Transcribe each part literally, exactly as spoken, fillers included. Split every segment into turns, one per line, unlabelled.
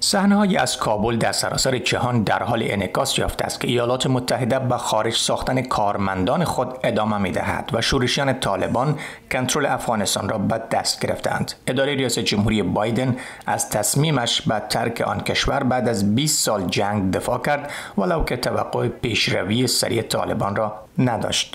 صحنه‌هایی از کابل در سراسر جهان در حال انعکاس یافته است که ایالات متحده به خارج ساختن کارمندان خود ادامه می‌دهد و شورشیان طالبان کنترل افغانستان را به دست گرفتند. اداره ریاست جمهوری بایدن از تصمیمش به ترک آن کشور بعد از بیست سال جنگ دفاع کرد، ولو که توقع پیشروی سریع طالبان را نداشت.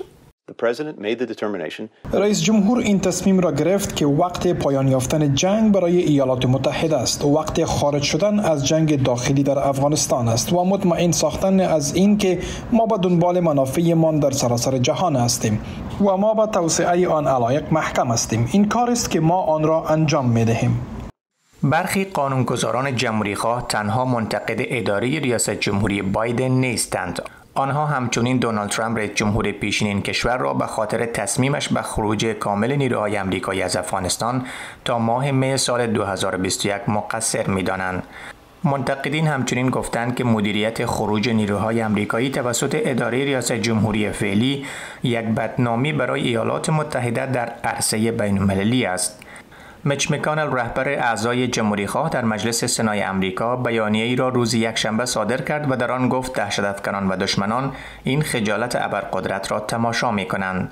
رئیس جمهور این تصمیم را گرفت که وقت پایان یافتن جنگ برای ایالات متحده است و وقت خارج شدن از جنگ داخلی در افغانستان است و مطمئن ساختن از این که ما به دنبال منافعمان در سراسر جهان هستیم و ما به توسعه آن علایق محکم هستیم. این کار است که ما آن را انجام می‌دهیم.
برخی قانونگذاران جمهوری‌خواه تنها منتقد اداره ریاست جمهوری بایدن نیستند. آنها همچنین دونالد ترامپ رئیس جمهور پیشین این کشور را به خاطر تصمیمش به خروج کامل نیروهای آمریکایی از افغانستان تا ماه می سال دو هزار و بیست و یک مقصر می‌دانند. منتقدین همچنین گفتند که مدیریت خروج نیروهای آمریکایی توسط اداره ریاست جمهوری فعلی یک بدنامی برای ایالات متحده در عرصه بین‌المللی است. میچ مکانل رهبر اعضای جمهوری‌خواه در مجلس سنای آمریکا بیانیه‌ای را روز یکشنبه صادر کرد و در آن گفت دهشت‌افکنان و دشمنان این خجالت ابرقدرت را تماشا می‌کنند.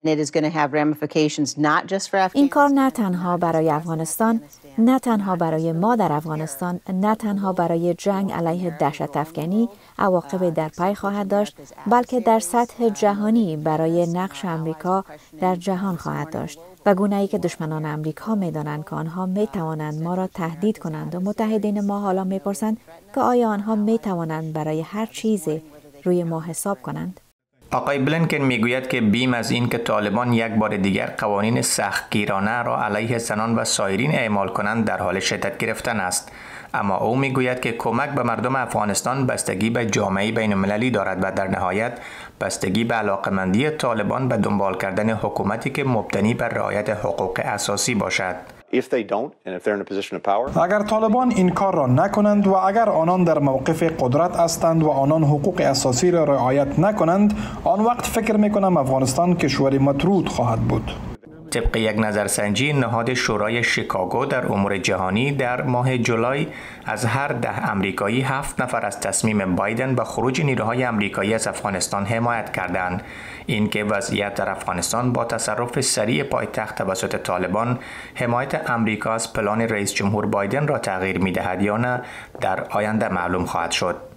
این کار نه تنها برای افغانستان، نه تنها برای ما در افغانستان، نه تنها برای جنگ علیه دهشت افکنی عواقب در پی خواهد داشت، بلکه در سطح جهانی برای نقش آمریکا در جهان خواهد داشت. و گونه‌ای که دشمنان آمریکا می‌دانند که آنها می‌توانند ما را تهدید کنند و متحدین ما حالا می‌پرسند که آیا آنها می‌توانند برای هر چیزی روی ما حساب کنند؟
آقای بلینکن میگوید که بیم از این که طالبان یک بار دیگر قوانین سختگیرانه را علیه زنان و سایرین اعمال کنند در حال شدت گرفتن است. اما او میگوید که کمک به مردم افغانستان بستگی به جامعه بین‌المللی دارد و در نهایت بستگی به علاقه‌مندی طالبان به دنبال کردن حکومتی که مبتنی بر رعایت حقوق اساسی باشد.
اگر طالبان این کار را نکنند و اگر آنان در موقف قدرت هستند و آنان حقوق اساسی را رعایت نکنند، آن وقت فکر میکنم افغانستان کشوری مطرود خواهد بود.
طبق یک نظرسنجی نهاد شورای شیکاگو در امور جهانی در ماه جولای از هر ده آمریکایی هفت نفر از تصمیم بایدن به خروج نیروهای آمریکایی از افغانستان حمایت کردند. این که وضعیت در افغانستان با تصرف سریع پایتخت توسط طالبان حمایت آمریکا از پلان رئیس جمهور بایدن را تغییر می‌دهد یا نه در آینده معلوم خواهد شد.